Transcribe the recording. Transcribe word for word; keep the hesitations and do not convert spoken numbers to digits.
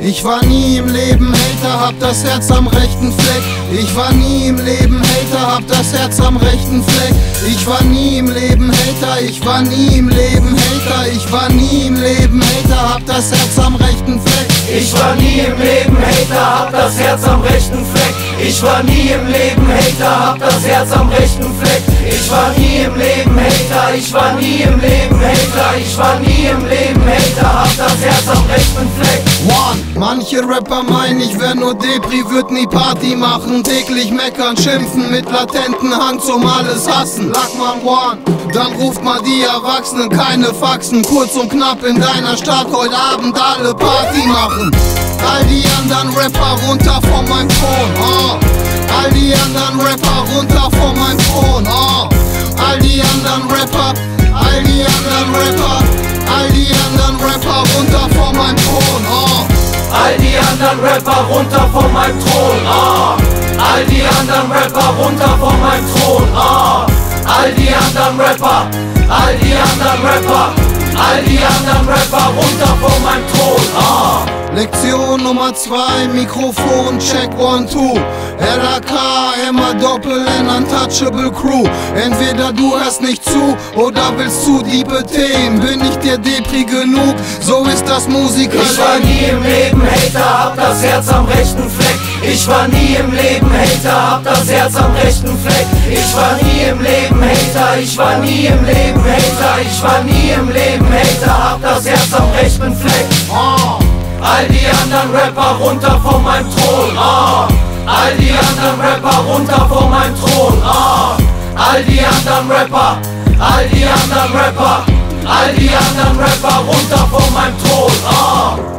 Ich war nie im Leben Hater, hab das Herz am rechten Fleck. Ich war nie im Leben Hater, hab das Herz am rechten Fleck. Ich war nie im Leben Hater, ich war nie im Leben Hater. Ich war nie im Leben Hater, hab das Herz am rechten Fleck. Ich war nie im Leben Hater, hab das Herz am rechten Fleck. Ich war nie im Leben Hater, hab das Herz am rechten Fleck. Ich war nie im Leben Hater, ich war nie im Leben Hater. Ich war nie im Leben Hater, hab das Herz am rechten Fleck. One. Manche Rapper meinen, ich wär nur Depri, würd nie Party machen. Täglich meckern, schimpfen mit latenten Hang zum alles hassen. Lackmann One, dann ruft mal die Erwachsenen, keine Faxen. Kurz und knapp in deiner Stadt heute Abend alle Party machen. All die anderen Rapper runter von meinem Thron, oh. All die anderen Rapper runter von meinem Thron, oh. All die anderen Rapper, all die anderen Rapper, all die anderen Rapper runter von meinem Thron, oh. All die anderen Rapper runter von meinem Thron, oh. All die anderen Rapper runter von meinem Thron, oh. All die anderen Rapper, all die anderen Rapper, all die anderen Rapper runter von meinem Thron, oh. Lektion Nummer zwei, Mikrofon, check one, two. L A K, immer Doppel N, Untouchable Crew. Entweder du hörst nicht zu oder willst zu diebe Themen. Bin ich dir Depri genug, so ist das Musiker. Ich war nie im Leben Hater, hab das Herz am rechten Fleck. Ich war nie im Leben Hater, hab das Herz am rechten Fleck. Ich war nie im Leben Hater, ich war nie im Leben Hater. Ich war nie im Leben Hater, hab das Herz am rechten Fleck. Oh. All die anderen Rapper runter von meinem Thron, oh. All die anderen Rapper runter von meinem Thron, oh. All die anderen Rapper, all die anderen Rapper, all die anderen Rapper runter von meinem Thron, oh.